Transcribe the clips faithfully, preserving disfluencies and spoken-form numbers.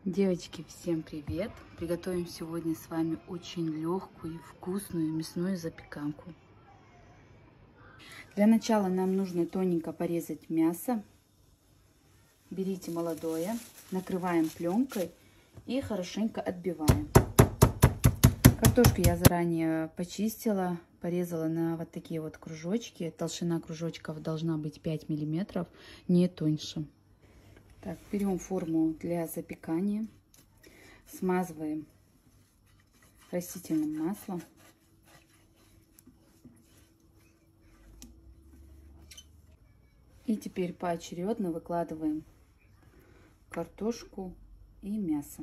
Девочки, всем привет! Приготовим сегодня с вами очень легкую и вкусную мясную запеканку. Для начала нам нужно тоненько порезать мясо. Берите молодое, накрываем пленкой и хорошенько отбиваем. Картошку я заранее почистила, порезала на вот такие вот кружочки. Толщина кружочков должна быть пять миллиметров, не тоньше. Так, берем форму для запекания, смазываем растительным маслом. И теперь поочередно выкладываем картошку и мясо.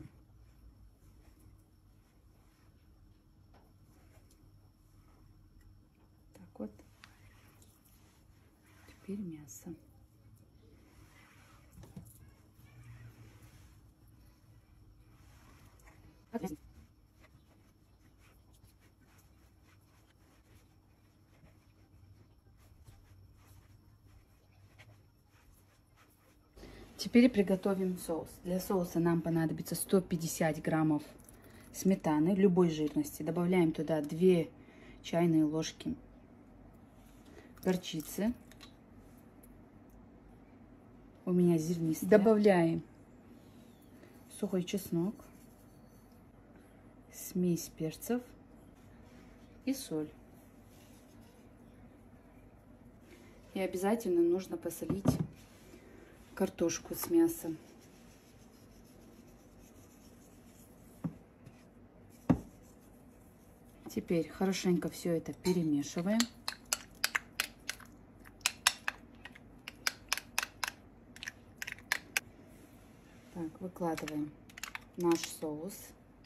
Так вот, теперь мясо. Теперь приготовим соус. Для соуса нам понадобится сто пятьдесят граммов сметаны любой жирности. Добавляем туда две чайные ложки горчицы. У меня зернистая. Добавляем сухой чеснок, смесь перцев и соль. И обязательно нужно посолить картошку с мясом. Теперь хорошенько все это перемешиваем. Так, выкладываем наш соус.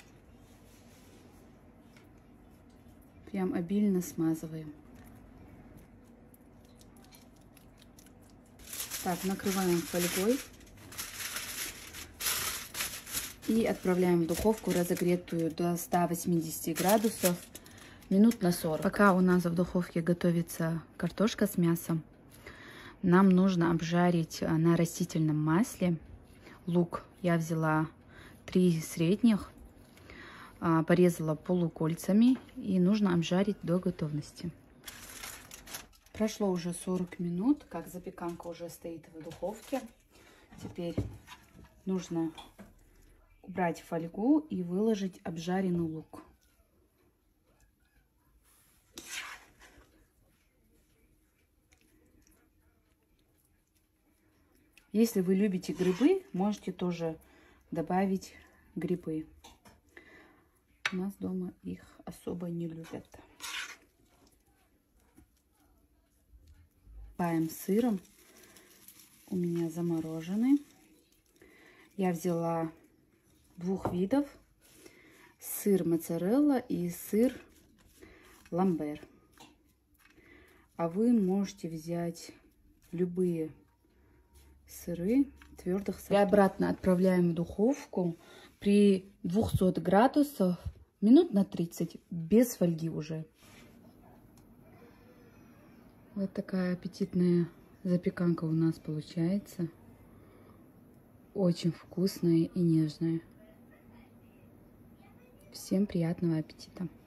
Прям обильно смазываем. Так, накрываем фольгой и отправляем в духовку, разогретую до ста восьмидесяти градусов, минут на сорок. Пока у нас в духовке готовится картошка с мясом, нам нужно обжарить на растительном масле лук. Я взяла три средних, порезала полукольцами, и нужно обжарить до готовности. Прошло уже сорок минут, как запеканка уже стоит в духовке. Теперь нужно убрать фольгу и выложить обжаренный лук. Если вы любите грибы, можете тоже добавить грибы. У нас дома их особо не любят. Посыпаем сыром. У меня замороженный. Я взяла двух видов: сыр моцарелла и сыр ламбер. А вы можете взять любые сыры твердых сортов. И обратно отправляем в духовку при двухстах градусах минут на тридцать, без фольги уже. Вот такая аппетитная запеканка у нас получается. Очень вкусная и нежная. Всем приятного аппетита!